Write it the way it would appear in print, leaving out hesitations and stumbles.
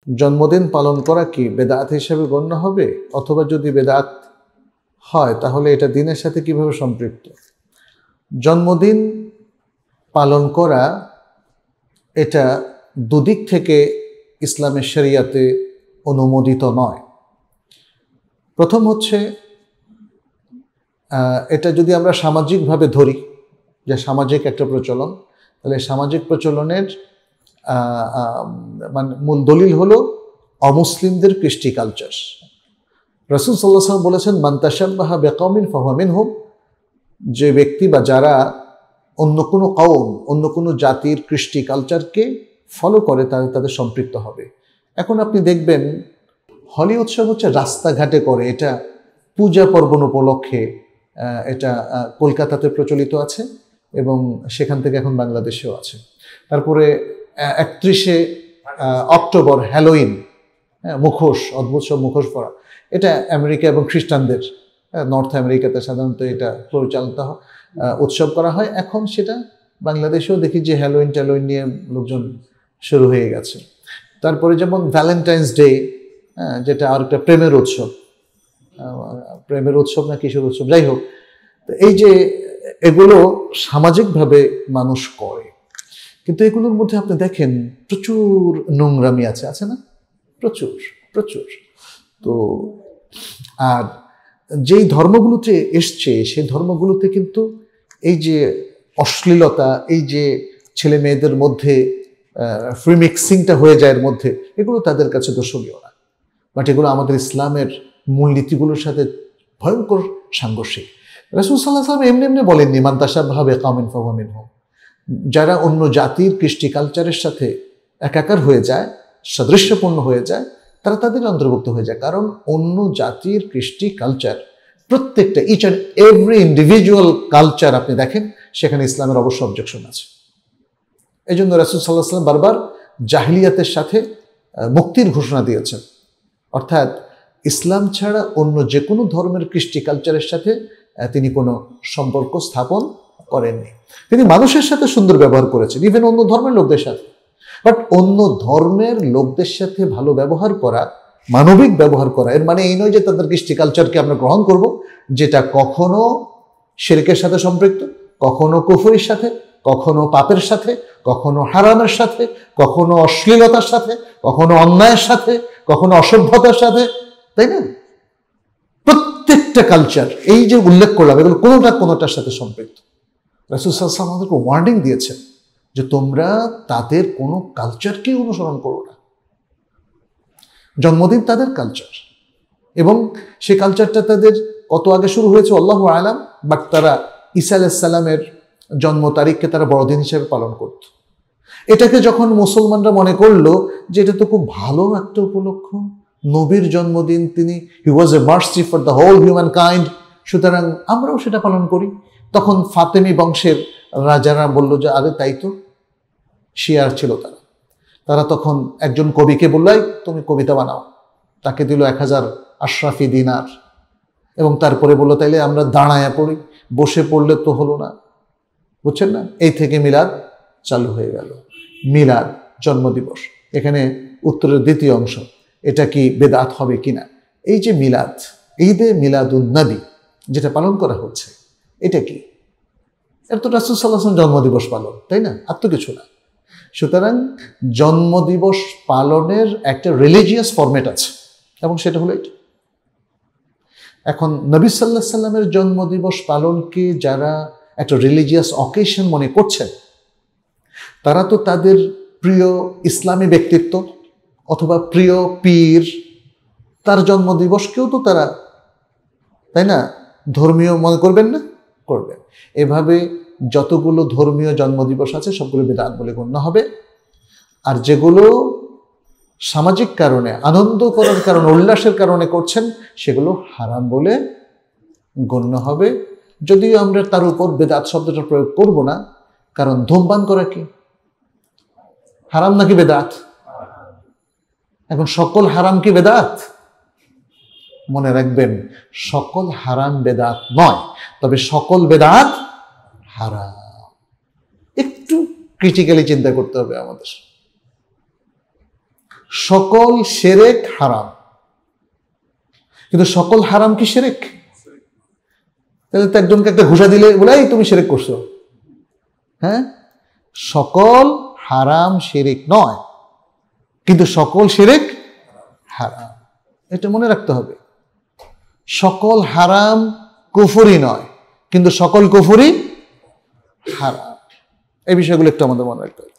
জন্মদিন পালন করা কি বেদাত হিসেবে গণ্য হবে, অথবা যদি বেদাত হয় তাহলে এটা দিনের সাথে কিভাবে সম্পৃক্ত? জন্মদিন পালন করা এটা দুদিক থেকে ইসলামের শরিয়াতে অনুমোদিত নয়। প্রথম হচ্ছে, এটা যদি আমরা সামাজিকভাবে ধরি যে সামাজিক একটা প্রচলন, তাহলে সামাজিক প্রচলনের মানে মূল দলিল হলো অমুসলিমদের কৃষ্টি কালচার। রাসূল সাল্লাল্লাহু আলাইহি ওয়াসাল্লাম বলেছেন, মান তাশাব্বাহা বিকওমিন ফাহুয়া মিনহুম, যে ব্যক্তি বা যারা অন্য কোনো কওম, অন্য কোনো জাতির কৃষ্টি কালচারকে ফলো করে তাদের সম্পৃক্ত হবে। এখন আপনি দেখবেন হোলি উৎসব হচ্ছে রাস্তাঘাটে করে, এটা পূজা পার্বণ উপলক্ষে, এটা কলকাতাতে প্রচলিত আছে এবং সেখান থেকে এখন বাংলাদেশেও আছে। তারপরে 31শে অক্টোবর হ্যালোইন, মুখোশ, অদ্ভুত সব মুখোশ পরা, এটা আমেরিকা এবং খ্রিস্টানদের, নর্থ আমেরিকাতে সাধারণত এটা পরিচালিত উৎসব করা হয়। এখন সেটা বাংলাদেশেও দেখি যে হ্যালোইন ট্যালোইন নিয়ে লোকজন শুরু হয়ে গেছে। তারপরে যেমন ভ্যালেন্টাইন্স ডে, যেটা আর একটা প্রেমের উৎসব, প্রেমের উৎসব না কিশোর উৎসব, যাই হোক। তো এই যে এগুলো সামাজিকভাবে মানুষ করে, কিন্তু এগুলোর মধ্যে আপনি দেখেন প্রচুর নোংরামি আছে না? প্রচুর প্রচুর। তো আর যেই ধর্মগুলোতে এসছে সেই ধর্মগুলোতে কিন্তু এই যে অশ্লীলতা, এই যে ছেলে মেয়েদের মধ্যে ফ্রি মিক্সিংটা হয়ে যায় এর মধ্যে, এগুলো তাদের কাছে দর্শনীয় না, বাট এগুলো আমাদের ইসলামের মূলনীতিগুলোর সাথে ভয়ঙ্কর সাংঘর্ষিক। রাসূল সাল্লাল্লাহু আলাইহি ওয়াসাল্লাম এমনি বলেননি মান তাশাব্বাহা বিকওমিন ফাহুয়া মিনহুম, যারা অন্য জাতির কৃষ্টি কালচারের সাথে একাকার হয়ে যায়, সাদৃশ্যপূর্ণ হয়ে যায়, তারা তাদের অন্তর্ভুক্ত হয়ে যায়। কারণ অন্য জাতির কৃষ্টি কালচার, প্রত্যেকটা each and every individual culture আপনি দেখেন সেখানে ইসলামের অবশ্য অবজেকশন আছে। এই জন্য রাসূল সাল্লাল্লাহু আলাইহি ওয়াসাল্লাম বারবার জাহিলিয়াতের সাথে মুক্তির ঘোষণা দিয়েছেন, অর্থাৎ ইসলাম ছাড়া অন্য যে কোনো ধর্মের কৃষ্টি কালচারের সাথে তিনি কোনো সম্পর্ক স্থাপন করেননি। তিনি মানুষের সাথে সুন্দর ব্যবহার করেছেন, ইভেন অন্য ধর্মের লোকদের সাথে। বাট অন্য ধর্মের লোকদের সাথে ভালো ব্যবহার করা, মানবিক ব্যবহার করা, এর মানে এই নয় যে তাদের কৃষ্টি কালচারকে আমরা গ্রহণ করব, যেটা কখনো শিরকের সাথে সম্পৃক্ত, কখনো কুফরির সাথে, কখনো পাপের সাথে, কখনো হারামের সাথে, কখনো অশ্লীলতার সাথে, কখনো অন্যায়ের সাথে, কখনো অসভ্যতার সাথে, তাই না? প্রত্যেকটা কালচার এই যে উল্লেখ করলাম, এগুলো কোনোটার সাথে সম্পৃক্ত। রাসূল সাল্লাল্লাহু আলাইহি ওয়াসাল্লাম আমাদেরকে ওয়ার্নিং দিয়েছেন যে তোমরা তাদের কোনো কালচারকেই অনুসরণ করো না। জন্মদিন তাদের কালচার, এবং সেই কালচারটা তাদের কত আগে শুরু হয়েছে আল্লাহু আ'লাম, বাট তারা ঈসা আলাইহিস সালামের জন্ম তারিখকে তারা বড়দিন হিসেবে পালন করত। এটাকে যখন মুসলমানরা মনে করলো যে এটা তো খুব ভালো একটা উপলক্ষ, নবীর জন্মদিন, তিনি he was a mercy for the whole humankind, সুতরাং আমরাও সেটা পালন করি। তখন ফাতেমি বংশের রাজারা বলল যে আরে তাই তো, শিয়ার ছিল তারা তখন একজন কবিকে বলল তুমি কবিতা বানাও, তাকে দিল 1000 আশরাফি দিনার, এবং তারপরে বললো তাইলে আমরা দাঁড়ায়া পড়ি, বসে পড়লে তো হলো না, বুঝছেন না? এই থেকে মিলাদ চালু হয়ে গেল। মিলাদ জন্মদিবস, এখানে উত্তরের দ্বিতীয় অংশ, এটা কি বেদাত হবে কিনা? এই যে মিলাদ, ঈদে মিলাদুন নবী যেটা পালন করা হচ্ছে, এটা কি? এটা তো রাসূল সাল্লাল্লাহু আলাইহি ওয়াসাল্লাম জন্মদিবস পালন, তাই না? আর তো কিছু না। সুতরাং জন্মদিবস পালনের একটা রিলিজিয়াস ফরম্যাট আছে, এবং সেটা হলো এটা। এখন নবী সাল্লাল্লাহু আলাইহি ওয়াসাল্লামের জন্মদিবস পালনকে যারা একটা রিলিজিয়াস অকেশন মনে করছেন, তারা তো তাদের প্রিয় ইসলামী ব্যক্তিত্ব অথবা প্রিয় পীর, তার জন্মদিবসকেও তো তারা, তাই না, ধর্মীয় মনে করবেন না? করবেন। এভাবে যতগুলো ধর্মীয় জন্মদিবস আছে সবগুলো বিদআত বলে গণ্য হবে, আর যেগুলো সামাজিক কারণে, আনন্দ করার কারণে, উল্লাসের কারণে করছেন, সেগুলো হারাম বলে গণ্য হবে। যদিও আমরা তার উপর বিদআত শব্দটা প্রয়োগ করব না, কারণ ধূমপান করা কি হারাম নাকি বিদআত? এখন সকল হারাম কি বিদআত? মনে রাখবেন, সকল হারাম বেদাত নয়, তবে সকল বেদাত হারাম। একটু ক্রিটিক্যালি চিন্তা করতে হবে আমাদের। সকল শিরক হারাম, কিন্তু সকল হারাম কি শিরক? তাহলে তো একজনকে একটা ঘুষা দিলে বলে এই তুমি শিরক করছো। হ্যাঁ, সকল হারাম শিরক নয়, কিন্তু সকল শিরক হারাম, এটা মনে রাখতে হবে। সকল হারাম কুফরি নয়, কিন্তু সকল কুফরি হারাম। এই বিষয়গুলো একটু আমাদের মনে রাখতে হবে।